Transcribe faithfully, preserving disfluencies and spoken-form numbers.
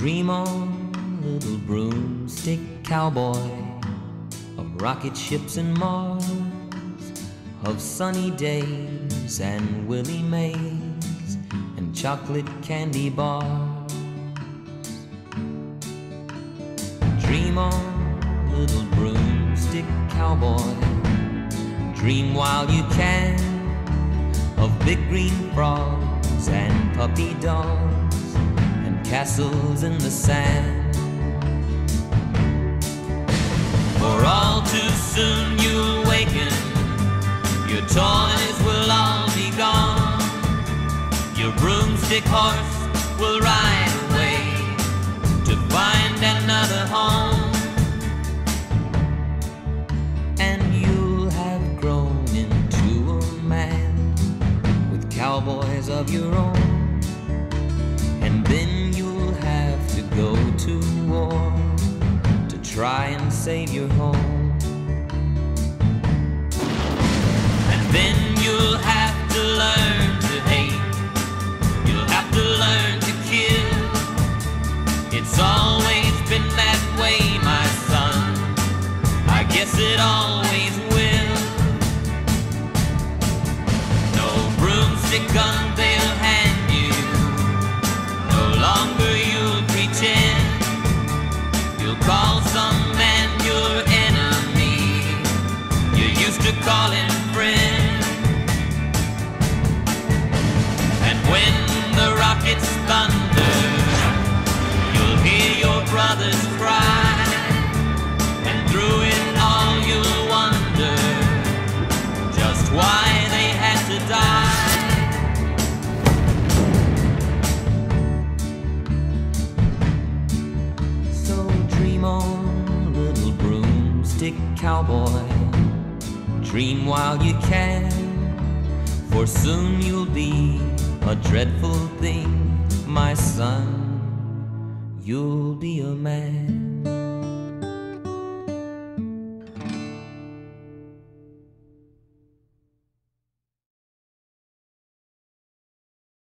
Dream on, little broomstick cowboy, of rocket ships and Mars, of sunny days and Willie Mays and chocolate candy bars. Dream on, little broomstick cowboy, dream while you can, of big green frogs and puppy dogs and castles in the sand. For all too soon you'll awaken, your toys will all be gone, your broomstick horse will ride away to find another home, and you'll have grown into a man with cowboys of your own, and then you'll have to go to war to try and save your home. Then you'll have to learn to hate, you'll have to learn to kill. It's always been that way, my son, I guess it always will. No broomstick gun they'll hand you, no longer you'll pretend. You'll call some man your enemy, you used to call him friend. When the rockets thunder, you'll hear your brothers cry, and through it all you'll wonder just why they had to die. So dream on, little broomstick cowboy, dream while you can, for soon you'll be a dreadful thing, my son, you'll be a man.